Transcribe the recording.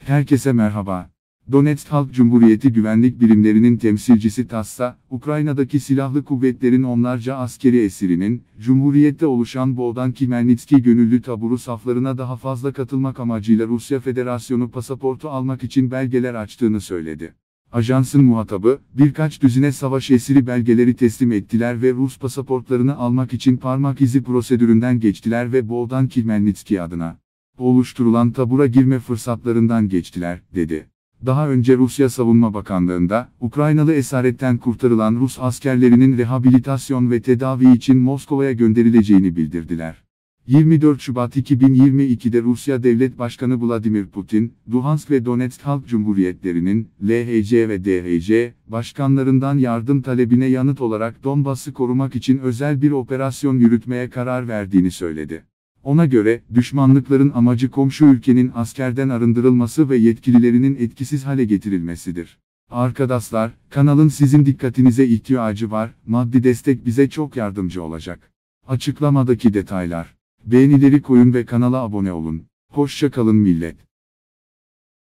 Herkese merhaba. Donetsk Halk Cumhuriyeti güvenlik birimlerinin temsilcisi TASS'a, Ukrayna'daki silahlı kuvvetlerin onlarca askeri esirinin, Cumhuriyet'te oluşan Bohdan Khmelnytskyi gönüllü taburu saflarına daha fazla katılmak amacıyla Rusya Federasyonu pasaportu almak için belgeler açtığını söyledi. Ajansın muhatabı, birkaç düzine savaş esiri belgeleri teslim ettiler ve Rus pasaportlarını almak için parmak izi prosedüründen geçtiler ve Bohdan Khmelnytskyi adına oluşturulan tabura girme fırsatlarından geçtiler, dedi. Daha önce Rusya Savunma Bakanlığı'nda, Ukraynalı esaretten kurtarılan Rus askerlerinin rehabilitasyon ve tedavi için Moskova'ya gönderileceğini bildirdiler. 24 Şubat 2022'de Rusya Devlet Başkanı Vladimir Putin, Luhansk ve Donetsk Halk Cumhuriyetlerinin, LHC ve DHC, başkanlarından yardım talebine yanıt olarak Donbas'ı korumak için özel bir operasyon yürütmeye karar verdiğini söyledi. Ona göre, düşmanlıkların amacı komşu ülkenin askerden arındırılması ve yetkililerinin etkisiz hale getirilmesidir. Arkadaşlar, kanalın sizin dikkatinize ihtiyacı var, maddi destek bize çok yardımcı olacak. Açıklamadaki detaylar. Beğenileri koyun ve kanala abone olun. Hoşça kalın millet.